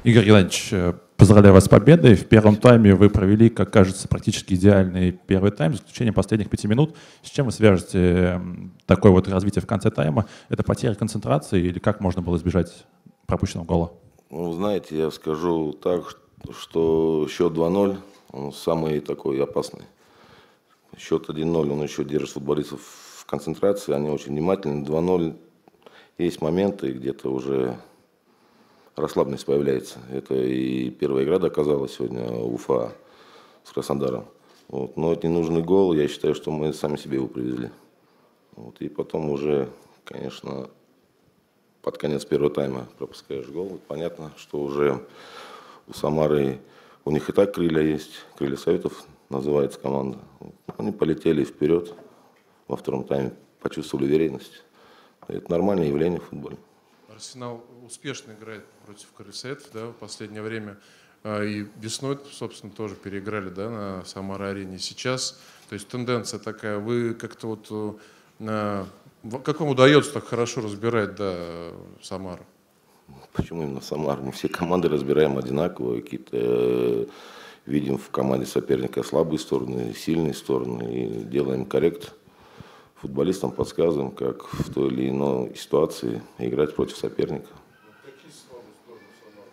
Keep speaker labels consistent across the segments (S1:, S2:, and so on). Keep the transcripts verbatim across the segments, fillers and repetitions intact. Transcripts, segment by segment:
S1: Игорь Геннадьевич, поздравляю вас с победой. В первом тайме вы провели, как кажется, практически идеальный первый тайм, за исключением последних пяти минут. С чем вы свяжете такое вот развитие в конце тайма? Это потеря концентрации или как можно было избежать пропущенного гола?
S2: Ну, знаете, я скажу так, что счет два ноль, он самый такой опасный. Счет один ноль, он еще держит футболистов в концентрации, они очень внимательны. два ноль, есть моменты, где-то уже расслабленность появляется. Это и первая игра доказала сегодня Уфа с Краснодаром. Вот. Но это ненужный гол, я считаю, что мы сами себе его привезли. Вот. И потом уже, конечно, под конец первого тайма пропускаешь гол. Понятно, что уже у Самары, у них и так крылья есть, крылья Советов называется команда. Они полетели вперед во втором тайме, почувствовали уверенность. Это нормальное явление в футболе.
S3: Арсенал успешно играет против крыльев Советов, да, в последнее время. И весной, собственно, тоже переиграли, да, на Самара-арене. Сейчас, то есть тенденция такая, вы как-то вот, на, как вам удается так хорошо разбирать, да, Самару?
S2: Почему именно Самару? Мы все команды разбираем одинаково, какие-то э, видим в команде соперника слабые стороны, сильные стороны и делаем коррект. Футболистам подсказываем, как в той или иной ситуации играть против соперника.
S3: Какие слабые стороны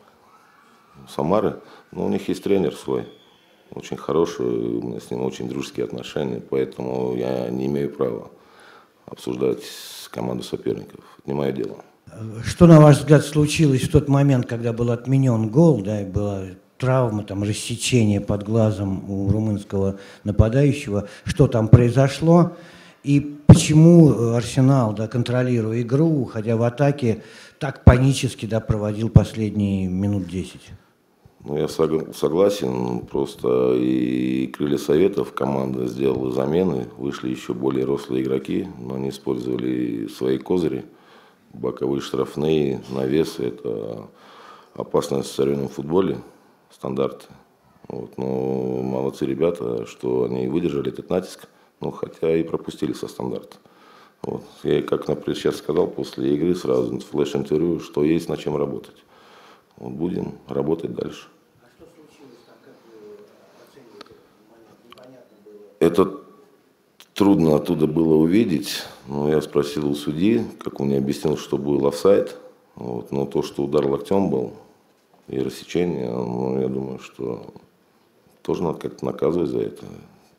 S3: Самары?
S2: Самары, ну, у них есть тренер свой, очень хороший, у меня с ним очень дружеские отношения, поэтому я не имею права обсуждать команду соперников. Это не мое дело.
S4: Что, на ваш взгляд, случилось в тот момент, когда был отменен гол, да, и была травма, там, рассечение под глазом у румынского нападающего? Что там произошло? И почему Арсенал, да, контролируя игру, уходя в атаке, так панически, да, проводил последние минут десять?
S2: Ну, я согласен, просто и крылья Советов команда сделала замены, вышли еще более рослые игроки, но они использовали свои козыри, боковые штрафные, навесы, это опасно в современном футболе, стандарты. Вот, но молодцы ребята, что они выдержали этот натиск. Ну, хотя и пропустили со стандарта. Вот. Я, как, например, сейчас сказал, после игры сразу флеш-интервью, что есть над чем работать. Вот, будем работать дальше.
S4: А что случилось там, как вы оцениваете этот момент? Непонятно было.
S2: Это трудно оттуда было увидеть. Но я спросил у судьи, как он мне объяснил, что был офсайд. Вот. Но то, что удар локтем был и рассечение, ну, я думаю, что тоже надо как-то наказывать за это.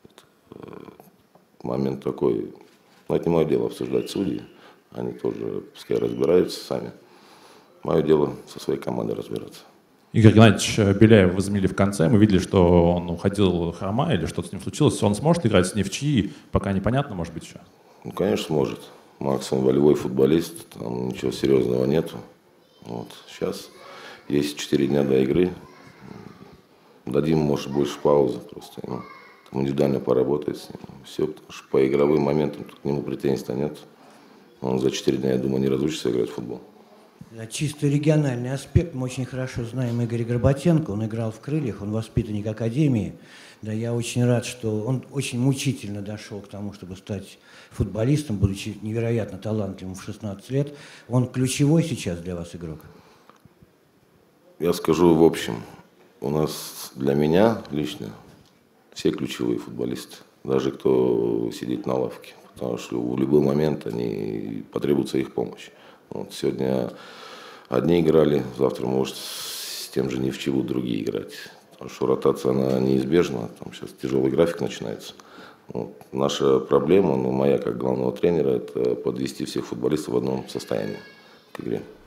S2: Момент такой, но это не мое дело обсуждать судьи, они тоже пускай разбираются сами. Мое дело со своей командой разбираться.
S1: Игорь Геннадьевич, Беляева вы заменили в конце, мы видели, что он уходил хрома или что-то с ним случилось. Он сможет играть с ним в чьи, пока непонятно, может быть, еще?
S2: Ну, конечно, сможет. Максимум волевой футболист, там ничего серьезного нету. Вот. Сейчас есть четыре дня до игры, дадим, может, больше паузы просто ему. Индивидуально поработать с ним. Все, потому что по игровым моментам к нему претензий-то нет. Он за четыре дня, я думаю, не разучится играть в футбол.
S4: Да, чисто региональный аспект. Мы очень хорошо знаем Игоря Горбатенко. Он играл в «Крыльях», он воспитанник академии. Да, я очень рад, что он очень мучительно дошел к тому, чтобы стать футболистом, будучи невероятно талантливым в шестнадцать лет. Он ключевой сейчас для вас игрок?
S2: Я скажу в общем. У нас для меня лично все ключевые футболисты, даже кто сидит на лавке, потому что в любой момент они потребуется их помощь. Вот сегодня одни играли, завтра, может, с тем же Невчеву другие играть. Потому что ротация, она неизбежна, там сейчас тяжелый график начинается. Вот. Наша проблема, ну, моя как главного тренера, это подвести всех футболистов в одном состоянии к игре.